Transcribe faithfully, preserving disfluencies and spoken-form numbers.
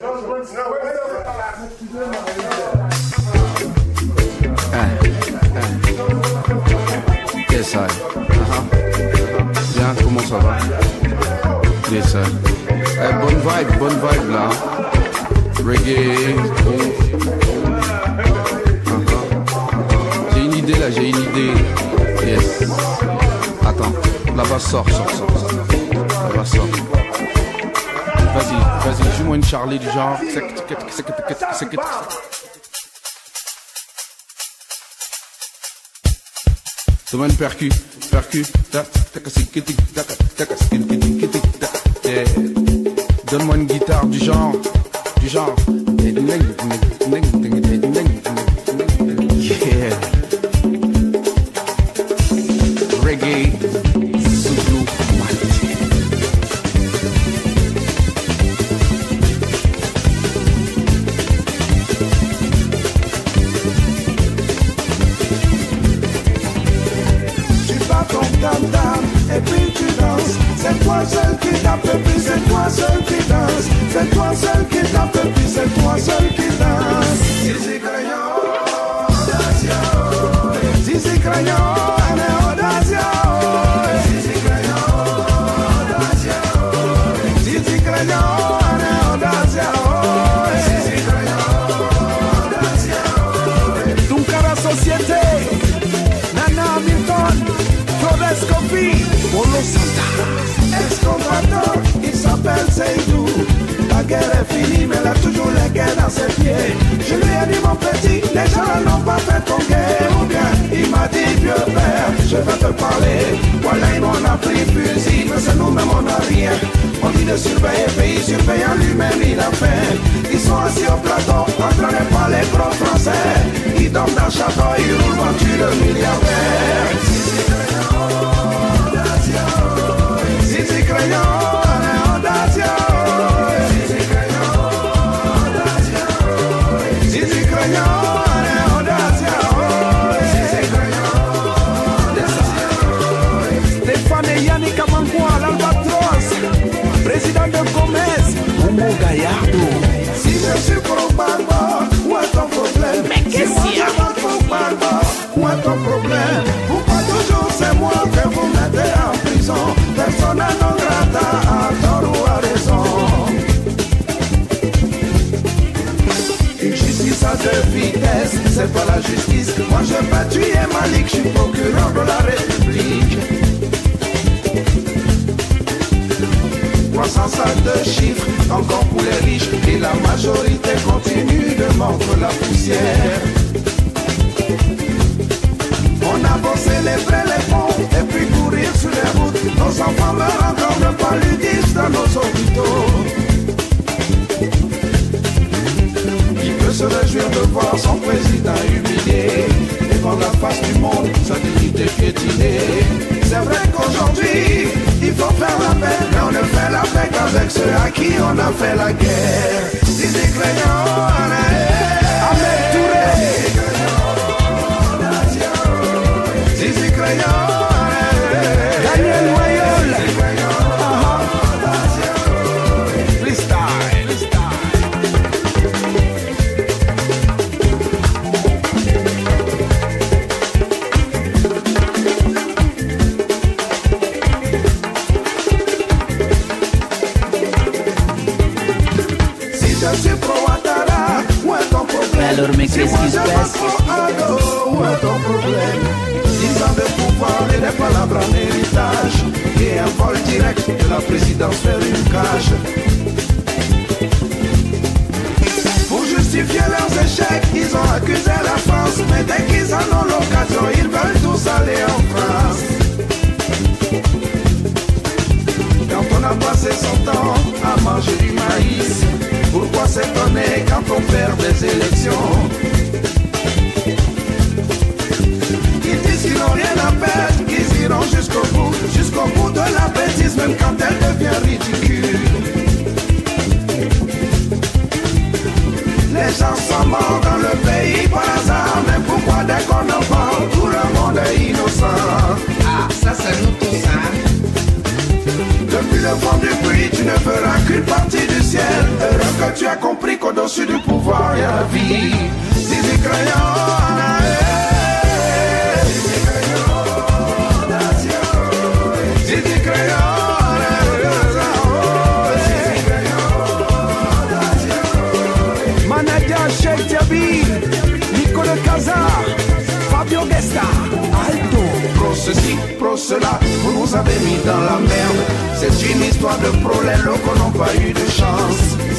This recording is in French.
Yes, I. Uh-huh. Bien, comment ça va? Yes, I. Eh, bonne vibe, bonne vibe là. Reggae. Uh-huh. J'ai une idée là, j'ai une idée. Yes. Attends, là-bas sort, sort, sort, sort. Là-bas sort. Vas-y, vas-y, joue-moi une Charlie du genre. Donne-moi une percu, percu. Donne-moi une guitare du genre, du genre. Yeah. Reggae, Zulu, et puis tu danses. C'est toi seul qui tape et puis c'est toi seul qui danse. C'est toi seul qui tape et puis c'est toi seul qui danse. Zizi Crayon, Audacia. Zizi Crayon, Anne Audacia. Zizi Crayon, Audacia. Zizi Crayon, Anne Audacia. Zizi Crayon, Audacia. Tunkara Société, Nana Hamilton, Flores Kofi, Polo Santa, ex-combattant, il s'appelle Seydou. La guerre est finie, mais elle a toujours les guerres dans ses pieds. Je lui ai dit mon petit, les gens n'ont pas fait ton guerre. Ou bien, il m'a dit vieux père, je vais te parler. Voilà, ils m'ont appris fusil, mais c'est nous-mêmes on n'a rien. On dit de surveiller, pays surveillant lui-même il a faim. Ils sont assis au plateau, en train de parler gros français. Ils dorment dans le château, ils roulent voiture de milliardaires. Zizi Crayon, Anne Audacia. Zizi Crayon, Audacia. Zizi Crayon, Anne Audacia. Zizi Crayon, Audacia. Stéphane et Yannick Amankwa, l'Albatros, président de Commerce, Momo Gallardo. Si je suis pro Balba, où est ton problème? Mais qu'est-ce qu'il y a? Où est ton problème? Pourquoi toujours c'est moi que vous mettez en prison? Personne non grata, à tort ou à raison. Une justice à deux vitesses, c'est pas la justice. Moi je vais pas tuer Malik, je suis procureur de la République. trois cent cinquante-deux chiffres, encore pour les riches. Et la majorité continue de mordre la poussière. On a bossé les vrais, les bons, et puis courir sur les routes. Nos enfants meurent encore de paludisme dans nos hôpitaux. Qui peut se réjouir de voir son président humilié, devant la face du monde, sa dignité piétinée. C'est vrai qu'aujourd'hui, il faut faire la paix, mais on ne fait la paix qu'avec ceux à qui on a fait la guerre. Zizi Crayon, Ahmed Touré. Zizi Crayon, Daniel Wayol, freestyle, freestyle. Si je suis pro Ouattara, où est ton problème? Alors mais qu'est-ce qui se passe? Où est ton problème? Dix ans de pouvoir et des palabres en héritage, et un vol direct de la présidence vers une cage. Pour justifier leurs échecs, ils ont accusé la France, mais dès qu'ils en ont l'occasion, ils veulent tous aller en France. Quand on a passé son temps à manger du maïs, pourquoi s'étonner quand on perd des élections? Ils n'ont rien à perdre, ils iront jusqu'au bout, jusqu'au bout de la bêtise, même quand elle devient ridicule. Les gens sont morts dans le pays par hasard, mais pourquoi dès qu'on en parle, tout le monde est innocent? Ah, ça c'est nous tout ça. Depuis le fond du puits, tu ne feras qu'une partie du ciel. Heureux que tu as compris. au-dessus du pouvoir et la vie. Zizi Crayon, Zizi Crayon, Zizi Crayon. Manager Sheikh Diaby, Nicolas Cazard, Fabio Gesta, Alto. Pro ceci, pro cela, vous nous avez mis dans la merde. C'est une histoire de prolèles qu'on n'a pas eu de chance.